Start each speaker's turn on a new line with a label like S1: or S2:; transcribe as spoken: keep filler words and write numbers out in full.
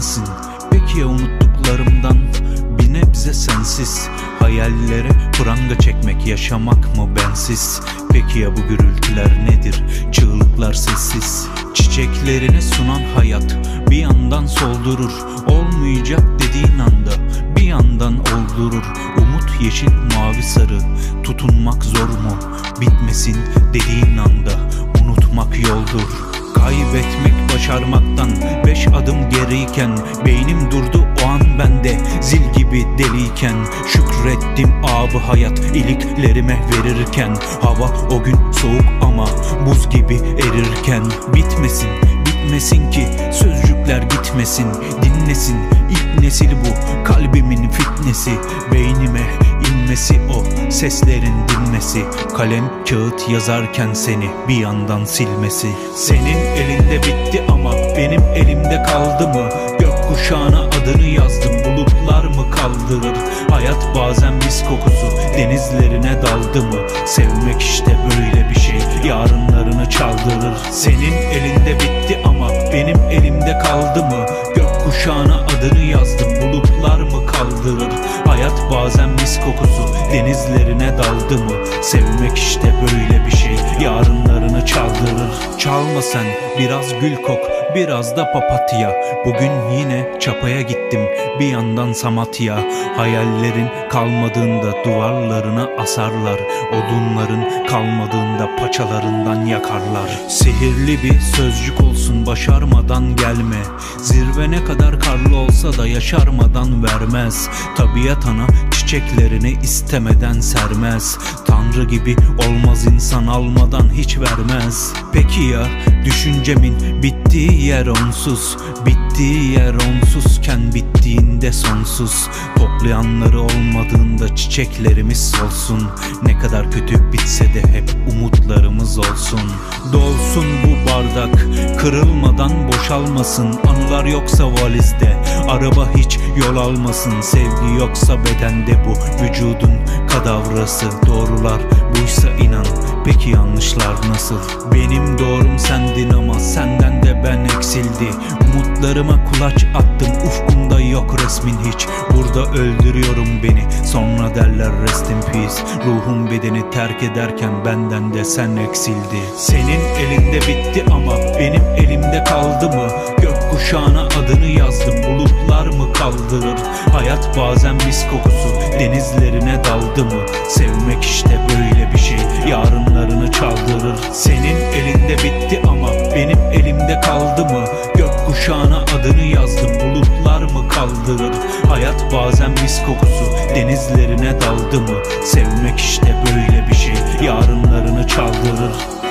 S1: sensin. Peki ya unuttuklarımdan bir nebze sensiz? Hayallere pranga çekmek, yaşamak mı bensiz? Peki ya bu gürültüler nedir? Çığlıklar sessiz. Çiçeklerini sunan hayat bir yandan soldurur. Olmayacak dediğin anda bir yandan oldurur. Umut yeşil, mavi, sarı. Tutunmak zor mu? Bitmesin dediğin anda unutmak yoldur. Kaybetmek başarmaktan beş adım geriyken, beynim durdu o an bende zil gibi deliyken. Şükrettim abı hayat iliklerime verirken. Hava o gün soğuk ama buz gibi erirken. Bitmesin, bitmesin ki sözcükler gitmesin. Dinlesin ilk nesil bu kalbimin fitnesi. Beynime inmesi o seslerin dinmesi. Kalem kağıt yazarken seni bir yandan silmesi. Senin elinde bitti ama benim elimde kaldı mı? Gökkuşağına adını yazdım, bulutlar mı kaldırır? Hayat bazen mis kokusu, denizlerine daldı mı? Sevmek işte böyle bir şey, yarınlarını çaldırır. Senin elinde bitti ama benim elimde kaldı mı? Gökkuşağına adını yazdım, bulutlar mı kaldırır? Hayat bazen mis kokusu, denizlerine daldı mı? Sevmek işte böyle bir şey, yarınlarını çaldırır. Çalma sen, biraz gül kok, biraz da papatya. Bugün yine çapaya gittim, bir yandan Samatya. Hayallerin kalmadığında duvarlarına asarlar. Odunların kalmadığında paçalarından yakarlar. Sihirli bir sözcük olsun, başarmadan gelme. Zirve ne kadar karlı olsa da yaşarmadan vermez. Tabiat ana çiçeklerini istemeden sermez. Tanrı gibi olmaz insan, almadan hiç vermez. Peki ya düşüncemin bittiği yer onsuz? Bittiği yer onsuzken bittiğinde sonsuz. Toplayanları olmadığında çiçeklerimiz solsun. Ne kadar kötü bitse de hep umutlarımız olsun. Dolsun bu bardak, kırılmadan boşalmasın. Anılar yoksa valizde, araba hiç yol almasın. Sevgi yoksa bedende bu vücudun kadavrası. Doğrular buysa inan, peki yanlışlar nasıl? Benim doğrum sendin ama senden de ben eksildi. Umutlarıma kulaç attım, ufkumda yok resmin hiç. Burada öldürüyorum beni, sonra derler rest in peace. Ruhum bedeni terk ederken benden de sen eksildi. Senin elinde bitti ama benim elimde kaldı mı? Gökkuşağına adını yazdım, bulutlar mı kaldırır? Hayat bazen mis kokusu, denizlerine daldı mı? Sevmek işte böyle bir şey, yarınlarını çaldırır. Senin elinde bitti ama benim elimde kaldı mı? Gökkuşağına adını yazdım, bulutlar mı kaldırır? Hayat bazen mis kokusu, denizlerine daldı mı? Sevmek işte böyle bir şey, yarınlarını çaldırır.